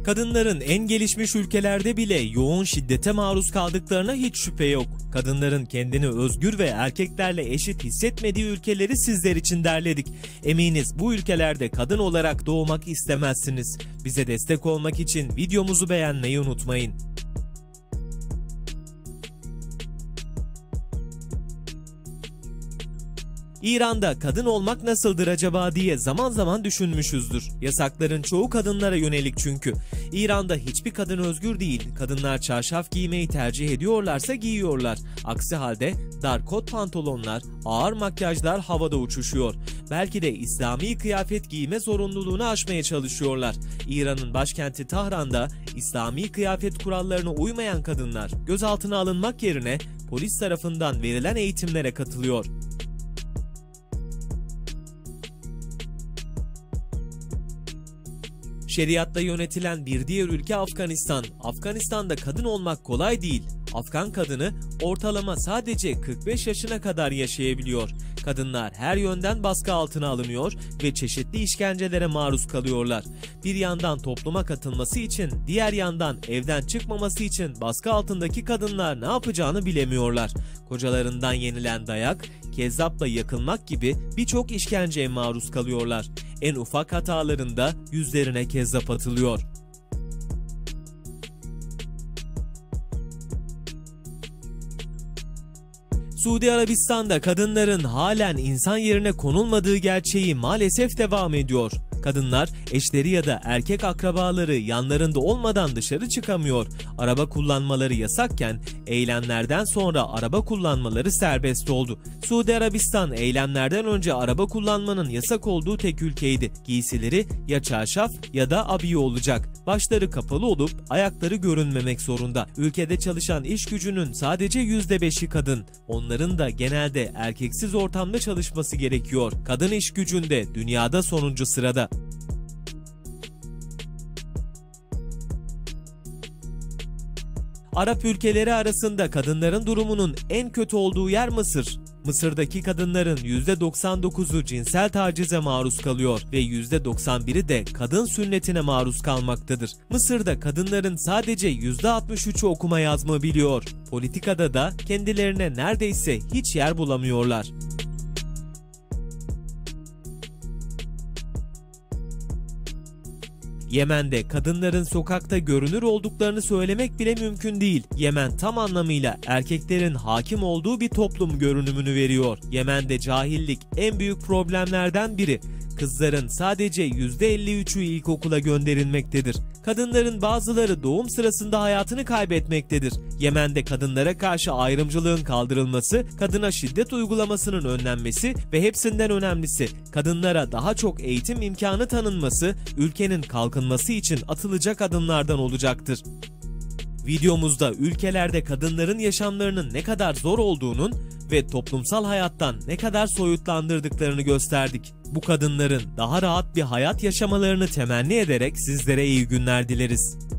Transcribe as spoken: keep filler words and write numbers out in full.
Kadınların en gelişmiş ülkelerde bile yoğun şiddete maruz kaldıklarına hiç şüphe yok. Kadınların kendini özgür ve erkeklerle eşit hissetmediği ülkeleri sizler için derledik. Eminiz bu ülkelerde kadın olarak doğmak istemezsiniz. Bize destek olmak için videomuzu beğenmeyi unutmayın. İran'da kadın olmak nasıldır acaba diye zaman zaman düşünmüşüzdür. Yasakların çoğu kadınlara yönelik çünkü. İran'da hiçbir kadın özgür değil. Kadınlar çarşaf giymeyi tercih ediyorlarsa giyiyorlar. Aksi halde dar kot pantolonlar, ağır makyajlar havada uçuşuyor. Belki de İslami kıyafet giyme zorunluluğunu aşmaya çalışıyorlar. İran'ın başkenti Tahran'da İslami kıyafet kurallarına uymayan kadınlar gözaltına alınmak yerine polis tarafından verilen eğitimlere katılıyor. Şeriatla yönetilen bir diğer ülke Afganistan. Afganistan'da kadın olmak kolay değil. Afgan kadını ortalama sadece kırk beş yaşına kadar yaşayabiliyor. Kadınlar her yönden baskı altına alınıyor ve çeşitli işkencelere maruz kalıyorlar. Bir yandan topluma katılması için, diğer yandan evden çıkmaması için baskı altındaki kadınlar ne yapacağını bilemiyorlar. Kocalarından yenilen dayak, kezzapla yakılmak gibi birçok işkenceye maruz kalıyorlar. En ufak hatalarında yüzlerine kezzap atılıyor. Suudi Arabistan'da kadınların halen insan yerine konulmadığı gerçeği maalesef devam ediyor. Kadınlar eşleri ya da erkek akrabaları yanlarında olmadan dışarı çıkamıyor. Araba kullanmaları yasakken eylemlerden sonra araba kullanmaları serbest oldu. Suudi Arabistan eylemlerden önce araba kullanmanın yasak olduğu tek ülkeydi. Giysileri ya çarşaf ya da abiye olacak. Başları kapalı olup ayakları görünmemek zorunda. Ülkede çalışan iş gücünün sadece yüzde beşi kadın. Onların da genelde erkeksiz ortamda çalışması gerekiyor. Kadın iş gücünde dünyada sonuncu sırada. Arap ülkeleri arasında kadınların durumunun en kötü olduğu yer Mısır. Mısır'daki kadınların yüzde doksan dokuzu cinsel tacize maruz kalıyor ve yüzde doksan biri de kadın sünnetine maruz kalmaktadır. Mısır'da kadınların sadece yüzde altmış üçü okuma yazma biliyor. Politikada da kendilerine neredeyse hiç yer bulamıyorlar. Yemen'de kadınların sokakta görünür olduklarını söylemek bile mümkün değil. Yemen tam anlamıyla erkeklerin hakim olduğu bir toplum görünümünü veriyor. Yemen'de cahillik en büyük problemlerden biri. Kızların sadece yüzde elli üçü ilkokula gönderilmektedir. Kadınların bazıları doğum sırasında hayatını kaybetmektedir. Yemen'de kadınlara karşı ayrımcılığın kaldırılması, kadına şiddet uygulamasının önlenmesi ve hepsinden önemlisi kadınlara daha çok eğitim imkanı tanınması, ülkenin kalkınması için atılacak adımlardan olacaktır. Videomuzda ülkelerde kadınların yaşamlarının ne kadar zor olduğunun ve toplumsal hayattan ne kadar soyutlandırdıklarını gösterdik. Bu kadınların daha rahat bir hayat yaşamalarını temenni ederek sizlere iyi günler dileriz.